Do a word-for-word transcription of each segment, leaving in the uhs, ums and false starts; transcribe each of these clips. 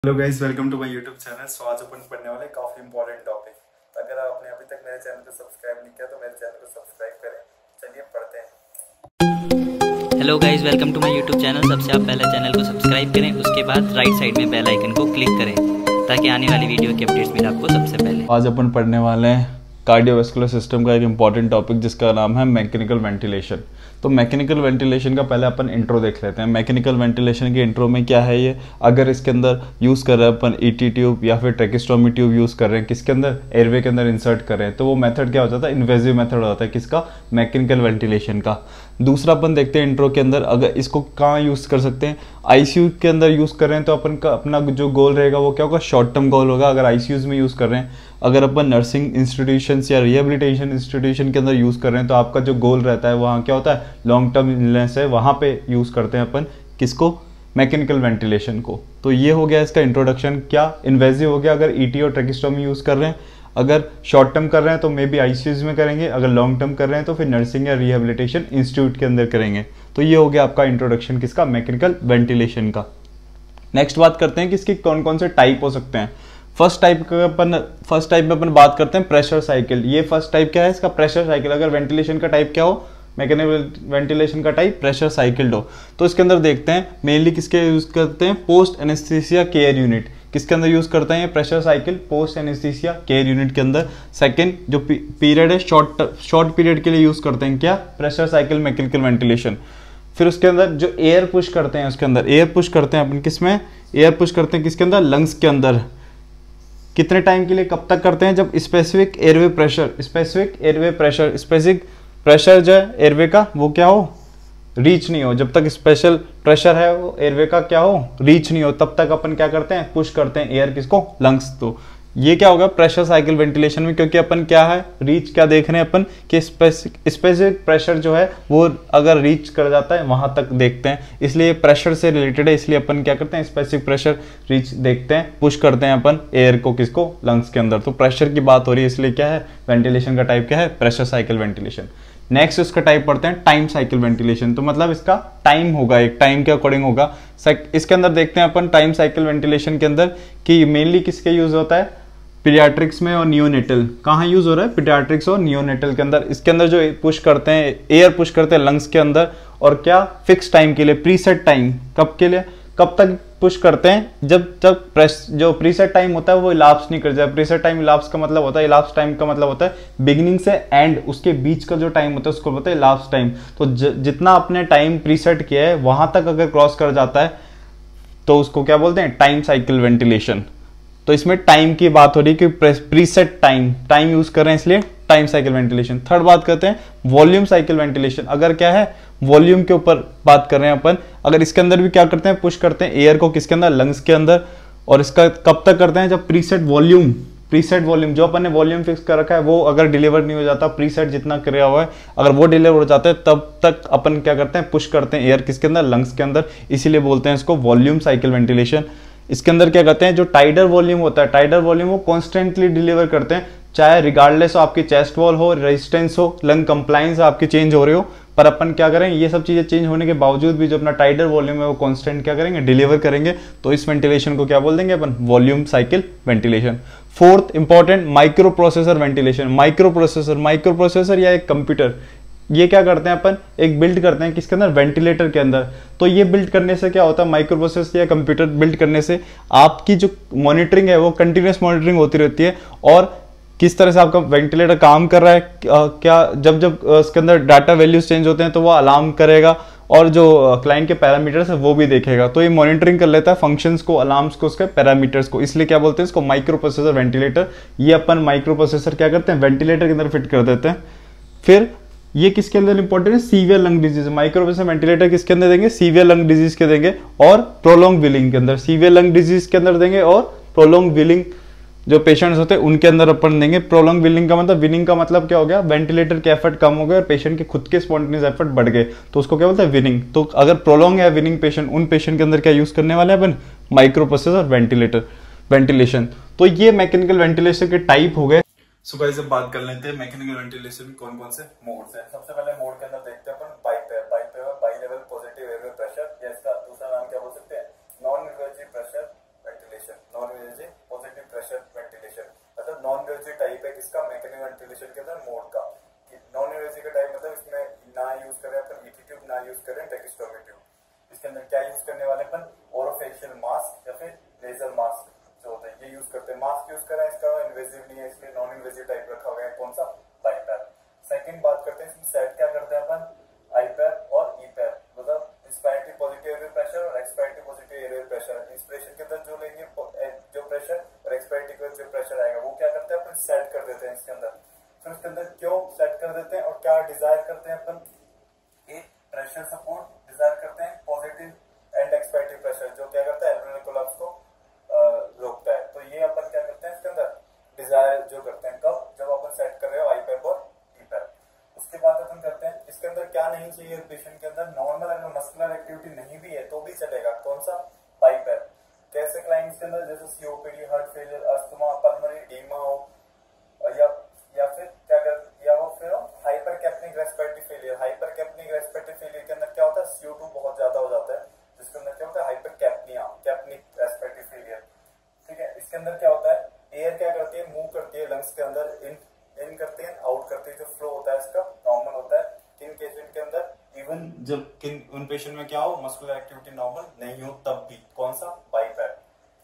Hello guys, welcome to my YouTube channel. So आज अपन पढ़ने वाले काफी इंपॉर्टेंट टॉपिक। अगर आपने अभी तक मेरे चैनल को सब्सक्राइब नहीं किया तो मेरे चैनल को सब्सक्राइब करें। चलिए पढ़ते हैं। Hello guys, welcome to my YouTube channel. सबसे आप पहले चैनल को सब्सक्राइब करें, उसके बाद राइट साइड में बेल आइकन को क्लिक करें ताकि आने वाली वीडियो की अपडेट्स मिले आपको सबसे पहले। आज अपन पढ़ने वाले हैं कार्डियोवैस्कुलर सिस्टम का एक इंपॉर्टेंट टॉपिक जिसका नाम है मैकेनिकल वेंटिलेशन। तो मैकेनिकल वेंटिलेशन का पहले अपन इंट्रो देख लेते हैं। मैकेनिकल वेंटिलेशन के इंट्रो में क्या है ये, अगर इसके अंदर यूज़ कर रहे हैं अपन ईटी ट्यूब या फिर ट्रेकिस्टोमी ट्यूब यूज़ कर रहे हैं, किसके अंदर, एयरवे के अंदर इंसर्ट कर रहे हैं, तो वो मेथड क्या हो जाता है, इन्वेजिव मेथड होता है किसका, मैकेनिकल वेंटिलेशन का। दूसरा अपन देखते हैं इंट्रो के अंदर, अगर इसको कहाँ यूज़ कर सकते हैं, आईसीयू के अंदर यूज़ कर रहे हैं तो अपन का अपना जो गोल रहेगा वो क्या होगा, शॉर्ट टर्म गोल होगा अगर आईसीयूज में यूज़ कर रहे हैं। अगर अपन नर्सिंग इंस्टीट्यूशंस या रिहेबिलिटेशन इंस्टीट्यूशन के अंदर यूज़ कर रहे हैं तो आपका जो गोल रहता है वहाँ क्या होता है, लॉन्ग टर्म इलनेस है, वहाँ पे यूज़ करते हैं अपन किसको, मैकेनिकल वेंटिलेशन को। तो ये हो गया इसका इंट्रोडक्शन। क्या इन्वेजिव हो गया अगर ईटी और ट्रेकिस्टोमी यूज़ कर रहे हैं, अगर शॉर्ट टर्म कर रहे हैं तो मे बी आईसीयूज में करेंगे, अगर लॉन्ग टर्म कर रहे हैं तो फिर नर्सिंग या रिहेबिलिटेशन इंस्टीट्यूट के अंदर करेंगे। तो ये हो गया आपका इंट्रोडक्शन किसका, मैकेनिकल वेंटिलेशन का। नेक्स्ट बात करते हैं कि इसके कौन कौन से टाइप हो सकते हैं। फर्स्ट टाइप का अपन फर्स्ट टाइप में अपन बात करते हैं प्रेशर साइकिल। ये फर्स्ट टाइप क्या है इसका, प्रेशर साइकिल। अगर वेंटिलेशन का टाइप क्या हो, मैकेनिकल वेंटिलेशन का टाइप प्रेशर साइकिल हो। तो इसके अंदर देखते हैं मेनली किसके यूज करते हैं, पोस्ट एनेस्थीसिया केयर यूनिट। किसके अंदर यूज करते हैं ये pressure cycle, post anaesthesia care unit के अंदर। सेकंड जो पीरियड है, शॉर्ट शॉर्ट पीरियड के लिए यूज करते हैं क्या, प्रेशर साइकिल मैकेनिकल वेंटिलेशन। फिर उसके अंदर जो एयर पुश करते हैं, उसके अंदर एयर पुश करते हैं अपन किसमें, एयर पुश करते हैं किसके अंदर, लंग्स के अंदर। कितने टाइम के लिए, कब तक करते हैं, जब specific airway pressure specific airway pressure specific pressure जो है एयरवे का वो क्या हो, रीच नहीं हो। जब तक स्पेशल प्रेशर है वो एयरवे का क्या हो, रीच नहीं हो, तब तक अपन क्या करते हैं, पुश करते हैं एयर किसको, लंग्स। तो ये क्या होगा प्रेशर साइकिल वेंटिलेशन में, क्योंकि अपन क्या है, रीच क्या देख रहे हैं अपन कि स्पेसिफिक प्रेशर जो है वो अगर रीच कर जाता है वहां तक देखते हैं, इसलिए प्रेशर से रिलेटेड है, इसलिए अपन क्या करते हैं, स्पेसिफिक प्रेशर रीच देखते हैं, पुश करते हैं अपन एयर को किसको, लंग्स के अंदर। तो प्रेशर की बात हो रही है, इसलिए क्या है, वेंटिलेशन का टाइप क्या है, प्रेशर साइकिल वेंटिलेशन। नेक्स्ट उसका टाइप पढ़ते हैं टाइम साइकिल वेंटिलेशन। तो मतलब इसका टाइम होगा, एक टाइम के अकॉर्डिंग होगा। इसके अंदर देखते हैं अपन टाइम साइकिल वेंटिलेशन के अंदर कि मेनली किसके यूज होता है, पीडियाट्रिक्स में और नियोनेटल। कहाँ यूज हो रहा है, पीडियाट्रिक्स और नियोनेटल के अंदर। इसके अंदर जो पुश करते हैं, एयर पुश करते हैं लंग्स के अंदर, और क्या, फिक्स टाइम के लिए, प्रीसेट टाइम। कब के लिए, कब तक पुश करते हैं, जब जब प्रेस जो प्रीसेट टाइम होता है वो इलाप्स नहीं कर जाए। प्रीसेट टाइम इलाप्स का मतलब होता है, इलाप्स टाइम का मतलब होता है बिगिनिंग से एंड, उसके बीच का जो टाइम होता है उसको बोलते हैं इलाप्स टाइम। तो ज, जितना आपने टाइम प्रीसेट किया है वहां तक अगर क्रॉस कर जाता है तो उसको क्या बोलते हैं, टाइम साइकिल वेंटिलेशन। तो इसमें टाइम की बात हो रही है कि प्रीसेट टाइम टाइम यूज कर रहे हैं, इसलिए टाइम साइकिल वेंटिलेशन। थर्ड बात करते हैं वॉल्यूम साइकिल वेंटिलेशन। अगर क्या है, वॉल्यूम के ऊपर बात कर रहे हैं अपन, अगर इसके अंदर भी क्या करते हैं, पुश करते हैं एयर को किसके अंदर, लंग्स के अंदर। और इसका कब तक करते हैं, जब प्रीसेट वॉल्यूम प्रीसेट वॉल्यूम जो अपन ने वॉल्यूम फिक्स कर रखा है वो अगर डिलीवर नहीं हो जाता, प्रीसेट जितना किया हुआ है अगर वो डिलीवर हो जाता है, तब तक अपन क्या करते हैं, पुश करते हैं एयर किसके अंदर, लंग्स के अंदर। इसीलिए बोलते हैं इसको वॉल्यूम साइकिल वेंटिलेशन। इसके अंदर क्या करते हैं, जो टाइडर वॉल्यूम होता है, टाइडर वॉल्यूम वो कॉन्स्टेंटली डिलीवर करते हैं, चाहे रिगार्डलेस हो आपकी चेस्ट वॉल हो, रेजिस्टेंस हो, लंग कंप्लायंस आपकी चेंज हो रही हो, पर अपन क्या करें, ये सब चीजें चेंज होने के बावजूद भी जो अपना टाइडर वॉल्यूम है वो कांस्टेंट क्या करेंगे, डिलीवर करेंगे। तो इस वेंटिलेशन को क्या बोल देंगे अपन, volume cycle ventilation. Fourth important microprocessor ventilation. Microprocessor microprocessor या एक कंप्यूटर, ये क्या करते हैं अपन, एक बिल्ड करते हैं किसके अंदर, वेंटिलेटर के अंदर। तो ये बिल्ड करने से क्या होता है, माइक्रो प्रोसेसर या कंप्यूटर बिल्ड करने से आपकी जो मॉनिटरिंग है वो कंटिन्यूस मॉनिटरिंग होती रहती है, और किस तरह से आपका वेंटिलेटर काम कर रहा है, क्या जब जब इसके अंदर डाटा वैल्यूज चेंज होते हैं तो वो अलार्म करेगा, और जो क्लाइंट के पैरामीटर्स है वो भी देखेगा। तो ये मॉनिटरिंग कर लेता है फंक्शंस को, अलार्म्स को, उसके पैरामीटर्स को, इसलिए क्या बोलते हैं इसको माइक्रो प्रोसेसर वेंटिलेटर। ये अपन माइक्रो प्रोसेसर क्या करते हैं, वेंटिलेटर के अंदर फिट कर देते हैं। फिर ये किसके अंदर इंपॉर्टेंट है, severe lung disease. Microprocessor ventilator किसके अंदर देंगे, सीवियर लंग डिजीज के देंगे, और प्रोलॉन्ग व्हीलिंग के अंदर, सीवियर लंग डिजीज के अंदर देंगे, और प्रोलॉन्ग व्हीलिंग जो पेशेंट्स होते हैं उनके अंदर अपन देंगे। प्रोलॉन्ग व्हीलिंग का मतलब, व्हीलिंग का मतलब क्या हो गया, वेंटिलेटर के एफर्ट कम हो गए और पेशेंट के खुद के स्पॉन्टेनियस एफर्ट बढ़ गए, तो उसको क्या बोलते हैं, व्हीलिंग। तो अगर प्रोलॉन्ग है व्हीलिंग पेशेंट, उन पेशेंट के अंदर क्या यूज करने वाले हैं अपन, माइक्रो प्रोसेसर वेंटिलेटर वेंटिलेशन। तो ये मैकेनिकल वेंटिलेशन के टाइप हो गए। सो गाइस अब बात कर लेते हैं मैकेनिकल वेंटिलेशन में कौन कौन से मोड्स हैं। सबसे पहले मोड के अंदर देखते हैं अपन BiPAP BiPAP bilevel positive airway pressure, या इसका दूसरा नाम क्या बोल सकते हैं, non invasive pressure ventilation. Pressure ventilation, मतलब नॉन इन्वेजिव टाइप है किसका, मैकेनिकल वेंटिलेशन के अंदर मोड का। नॉन इन्वेजिव का टाइप मतलब इसमें ना यूज करें अपन ईटी ट्यूब, ना यूज करें टेकिस्टोमी ट्यूब। इसके अंदर क्या यूज करने वाले अपन, ओरोफेशियल मास्क या फिर लेजर मास्क जो होता है ये यूज करते हैं। मास्क यूज करें, इसका इन्वेजिव नहीं है इसलिए नॉन इन्वेजिव टाइप रखा हुआ है, कौन सा, बाईपैप। सेकंड बात करते हैं इसमें सेट क्या करते हैं अपन, आईपैप और ईपैप, मतलब इंस्पायरेटरी पॉजिटिव एरियल प्रेशर और expiratory positive airway pressure. Inspiration के अंदर जो लेंगे जो प्रेशर और एक्सपायरेटरी का जो प्रेशर आएगा वो क्या करते हैं अपन सेट कर देते हैं इसके अंदर। फिर इसके अंदर क्यों सेट कर देते हैं और क्या डिजायर करते हैं अपन, एक प्रेशर सपोर्ट डिजायर करते हैं, पॉजिटिव एंड एक्सपायरेटरी प्रेशर जो क्या करता है एल्वेओलर कोलैप्स को रोकता है। तो ये अपन क्या करते हैं इसके अंदर डिजायर जो करते हैं, कब, जब अपन सेट कर रहे हो आईपैप और ईपैप। उसके बाद अपन करते हैं इसके अंदर क्या नहीं चाहिए पेशेंट के अंदर, नॉर्मल अगर मस्कुलर एक्टिविटी नहीं भी है तो भी चलेगा, कौन सा, बाईपैप। कैसे क्लाइंट्स के अंदर, जैसे COPD, heart failure, asthma, pulmonary oedema हो, या या फिर क्या कर या वो फिर hypercapnic respiratory failure. Hypercapnic respiratory failure के अंदर क्या होता है, सीओ टू बहुत ज्यादा हो जाता है, जिसके अंदर क्या होता है hypercapnia, capnic respiratory failure. ठीक है, इसके अंदर क्या होता है, एयर क्या करती है, मूव करती है लंग्स के अंदर, इन इन करती है, आउट करती है, जो फ्लो होता है इसका नॉर्मल होता है। किन पेशेंट के अंदर, इवन जब किन उन पेशेंट में क्या हो, मस्कुलर एक्टिविटी नॉर्मल नहीं हो तब भी, कौन सा, बाईपैप।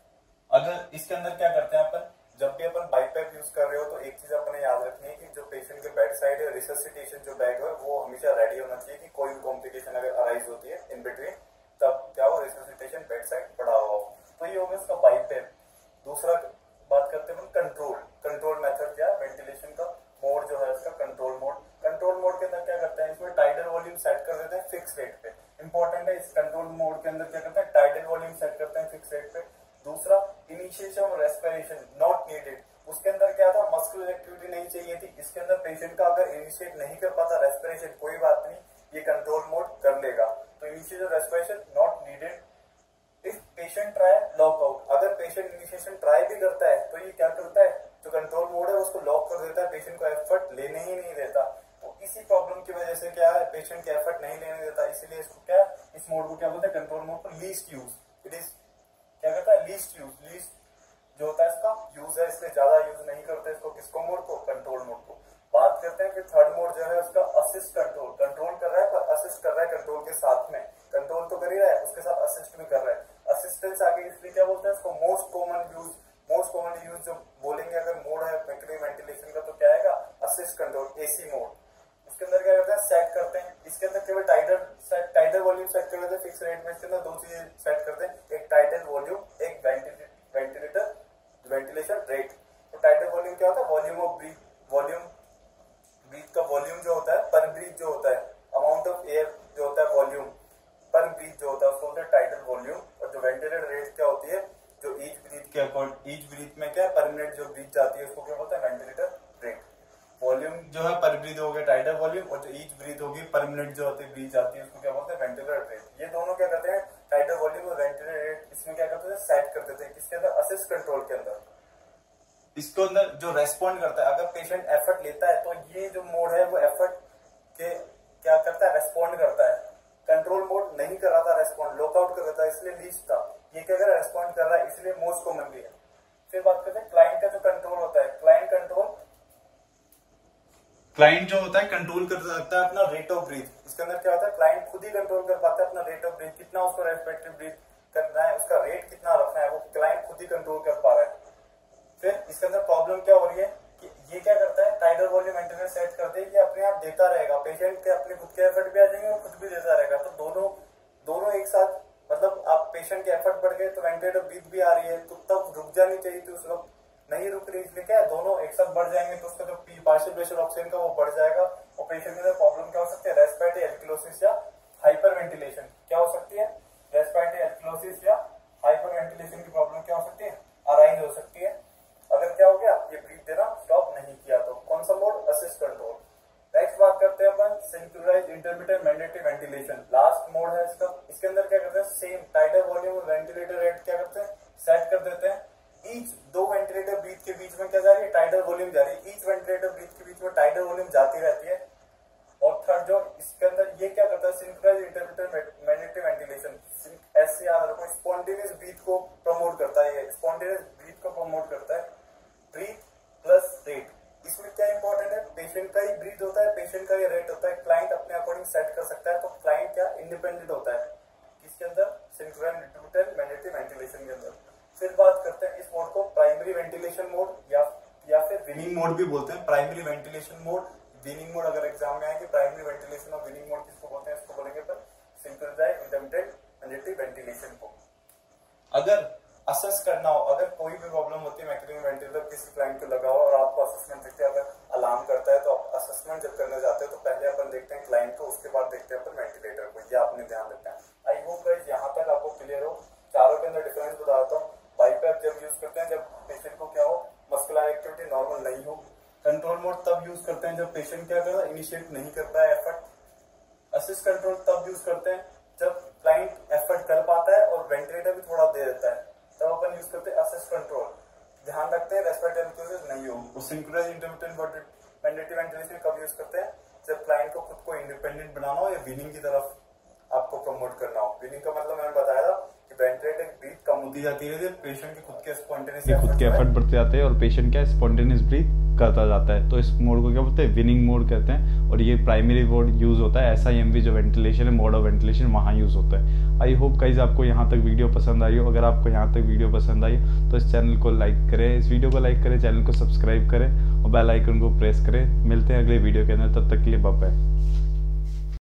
अगर इसके अंदर क्या करते हैं अपन, जब भी अपन बाईपैप यूज कर रहे हो तो एक चीज अपने याद रखनी है कि जो पेशेंट के बेड साइड है रिससिटेशन जो बैग है वो हमेशा रेडी होना चाहिए कि कोई भी कॉम्प्लिकेशन अगर अराइज होती है इन बिटवीन तब क्या हो, रिससिटेशन बेड साइड पड़ा हुआ हो। तो ये हो गया इसका बाईपैप। दूसरा बात करते हैं कंट्रोल। कंट्रोल मेथड क्या है, वेंटिलेशन का मोड जो है इसका कंट्रोल मोड। कंट्रोल मोड के अंदर क्या करते हैं, इसमें टाइडल वॉल्यूम सेट कर देते हैं फिक्स रेट पे। इंपॉर्टेंट है, इस कंट्रोल मोड के अंदर क्या करते हैं, टाइडल वॉल्यूम सेट करते हैं फिक्स रेट पे। दूसरा, initiation of respiration not needed. उसके अंदर क्या था, मस्कुलर एक्टिविटी नहीं चाहिए थी, इसके अंदर पेशेंट का अगर इनिशिएट नहीं कर पाता रेस्पिरेशन, कोई बात नहीं, ये कंट्रोल मोड कर लेगा। तो initiation of respiration not needed if patient try lockout. अगर पेशेंट इनिशिएशन ट्राई भी करता है तो ये क्या करता है, जो कंट्रोल मोड है उसको लॉक कर देता है, पेशेंट को एफर्ट लेने ही नहीं देता। तो इसी प्रॉब्लम की वजह से क्या है, पेशेंट के एफर्ट नहीं लेने देता, इसीलिए इसको क्या, इस मोड को क्या बोलते हैं, कंट्रोल मोड को लीस्ट यूज। इट इज क्या करता है, लीस्ट यूज। लीस्ट जो होता है इसका यूज है, इसलिए ज्यादा यूज नहीं करते इसको, किसको, मोड को, कंट्रोल मोड को। बात करते हैं कि थर्ड मोड जो है उसका असिस्ट कंट्रोल। कंट्रोल कर रहा है पर असिस्ट कर रहा है कंट्रोल के साथ में, कंट्रोल तो कर ही रहा है उसके साथ असिस्ट भी कर रहा है। असिस्टेंस आगे इसलिए क्या बोलते हैं इसको, most common use. Most common use जो बोलेंगे अगर मोड है मैकेनिकल वेंटिलेशन का तो क्या आएगा, असिस्ट कंट्रोल, एसी मोड। इसके अंदर क्या करते हैं, सेट करते हैं, इसके अंदर केवल tidal set tidal volume set कर देते हैं फिक्स रेट में। इसके अंदर दो चीजें सेट करते हैं, एक टाइडल वॉल्यूम, एक वेंटिलेटर वेंटिलेशन रेट। तो टाइडल वॉल्यूम क्या होता है, volume of breath, volume breath का वॉल्यूम जो होता है पर ब्रीथ जो होता है, अमाउंट ऑफ एयर जो होता है वॉल्यूम पर ब्रीथ जो होता है उसको बोलते हैं टाइडल वॉल्यूम। और जो वेंटिलेटर रेट क्या होती है, जो ईच ब्रीथ के अकॉर्डिंग, ईच ब्रीथ में क्या पर मिनट जो ब्रीथ जाती है उसको क्या बोलते हैं, वेंटिलेटर रेट। वॉल्यूम जो है पर ब्रीथ हो गया टाइडल वॉल्यूम, और जो ईच ब्रीथ होगी पर मिनट जो होती है ब्रीथ जाती है उसको क्या बोलते हैं, वेंटिलेटर रेट। ये दोनों क्या करते हैं, टाइडल वॉल्यूम और वेंटिलेटर रेट, इसमें क्या करते हैं, सेट कर देते हैं किसके अंदर, असिस्ट कंट्रोल के अंदर। इसको अंदर जो रेस्पॉन्ड करता है, अगर पेशेंट एफर्ट लेता है तो ये जो मोड है वो एफर्ट के क्या करता है, रेस्पॉन्ड करता है। कंट्रोल मोड नहीं कर रहा था रेस्पॉन्ड, लॉकआउट कर रहा था इसलिए लीस्ट था, ये क्या कर रहा है, रेस्पॉन्ड कर रहा है इसलिए मोस्ट कॉमनली है। फिर बात करते हैं क्लाइंट का जो कंट्रोल होता है, क्लाइंट कंट्रोल, क्लाइंट जो होता है कंट्रोल कर सकता है अपना रेट ऑफ ब्रीथ। इसके अंदर क्या होता है, क्लाइंट खुद ही कंट्रोल कर पाता है अपना रेट ऑफ ब्रीथ, कितना उसको रेस्पिरेटरी ब्रीथ करना है, उसका रेट कितना रखना है, वो क्लाइंट खुद ही कंट्रोल कर पा रहा है। फिर इसके अंदर प्रॉब्लम क्या हो रही है कि ये क्या करता है, टाइडल वॉल्यूम मेंटेनेंस सेट करते हैं, ये अपने आप देता रहेगा, पेशेंट के अपने खुद के एफर्ट भी आ जाएंगे और खुद भी देता रहेगा। तो दोनों दोनों एक साथ, मतलब आप पेशेंट के एफर्ट बढ़ गए तो वेंटिलेटर ब्रीथ भी आ रही है, तो तब रुक जानी चाहिए थी उस वक्त, नहीं रुक रही, इसलिए क्या है, दोनों एक साथ बढ़ जाएंगे तो उसका जो पार्शियल प्रेशर ऑक्सीजन का वो बढ़ जाएगा और पेशेंट के अंदर प्रॉब्लम क्या हो सकती है, रेस्पिरेटरी एल्किलोसिस या हाइपर वेंटिलेशन क्या हो सकती है, रेस्पिरेटरी एल्किलोसिस या हाइपर वेंटिलेशन की प्रॉब्लम क्या हो सकती है, अराइज हो सकती है। अगर क्या हो गया, ये ब्रीथ देना स्टॉप नहीं किया तो। कौन सा मोड, असिस्ट कंट्रोल। नेक्स्ट बात करते हैं अपन synchronised intermittent mandatory ventilation, last mode है इसका। इसके अंदर क्या करते हैं, सेम टाइडल वॉल्यूम और वेंटिलेटर रेट क्या करते हैं, सेट कर देते हैं। ईच दो वेंटिलेटर ब्रीथ के बीच में क्या जा रही है, टाइडल वॉल्यूम जा रही है, ईच वेंटिलेटर ब्रीथ के बीच में टाइडल वॉल्यूम जाती रहती है। और थर्ड जो इसके अंदर ये क्या करता है, सिंक्रोनाइज्ड इंटरमिटेंट मैंडेटरी वेंटिलेशन, ऐसे याद रखो, स्पॉन्टेनियस ब्रीथ को प्रमोट करता है, ये स्पॉन्टेनियस ब्रीथ को प्रमोट करता है। फिर बात करते हैं इस मोड को प्राइमरी वेंटिलेशन मोड या या फिर विनिंग मोड भी बोलते हैं। Primary ventilation mode, weaning mode, अगर एग्जाम में आए कि प्राइमरी वेंटिलेशन और विनिंग मोड किसको बोलते हैं, इसको बोलेंगे पर सिंक्रोनाइज्ड इंटरमिटेंट मैग्नेटिक वेंटिलेशन को। अगर असेस करना हो, अगर कोई भी प्रॉब्लम होती है मैकेनिकल वेंटिलेटर किसी क्लाइंट को लगा हो और आपको असेसमेंट देखते हैं, अगर अलार्म करता है तो असेसमेंट जब करने जाते हैं तो पहले अपन देखते हैं क्लाइंट को, उसके बाद देखते हैं अपन वेंटिलेटर को। ये आपने ध्यान रखना है। आई होप गाइस यहाँ तक आपको क्लियर हो। चारों के अंदर डिफरेंस बता देता हूँ। बाईपैप जब यूज करते हैं जब पेशेंट को क्या हो, मस्कुलर एक्टिविटी नॉर्मल नहीं हो। कंट्रोल मोड तब यूज करते हैं जब पेशेंट क्या कर इनिशिएट नहीं कर पाए एफर्ट। असिस्ट कंट्रोल तब यूज करते हैं जब क्लाइंट एफर्ट कर पाता है और वेंटिलेटर भी थोड़ा दे देता है, तब अपन यूज करते हैं असिस्ट कंट्रोल। ध्यान रखते हैं रेस्पिरेटरी नहीं हो। सिंक्रोनाइज्ड इंटरमिटेंट मैग्नेटिक वेंटिलेशन कब यूज करते हैं, जब क्लाइंट को खुद को इंडिपेंडेंट बनाना हो या विनिंग की तरफ आपको प्रमोट करना हो। विनिंग का मतलब मैंने बताया था कि वेंटिलेटर की ब्रीथ कम होती जाती है, पेशेंट की खुद के स्पॉन्टेनियस खुद के एफर्ट बढ़ते जाते हैं और पेशेंट क्या स्पॉन्टेनियस ब्रीथ करता जाता है। तो इस मोड को क्या बोलते हैं, विनिंग मोड कहते हैं। और ये प्राइमरी मोड यूज होता है, एस आई एम वी जो वेंटिलेशन है, मोड ऑफ वेंटिलेशन, वहाँ यूज होता है। आई होप गाइस आपको यहाँ तक वीडियो पसंद आई हो। अगर आपको यहाँ तक वीडियो पसंद आई तो इस चैनल को लाइक करें, इस वीडियो को लाइक करें, चैनल को सब्सक्राइब करें और बेल आइकन को प्रेस करें। मिलते हैं अगले वीडियो के अंदर, तब तक के लिए बाय बाय।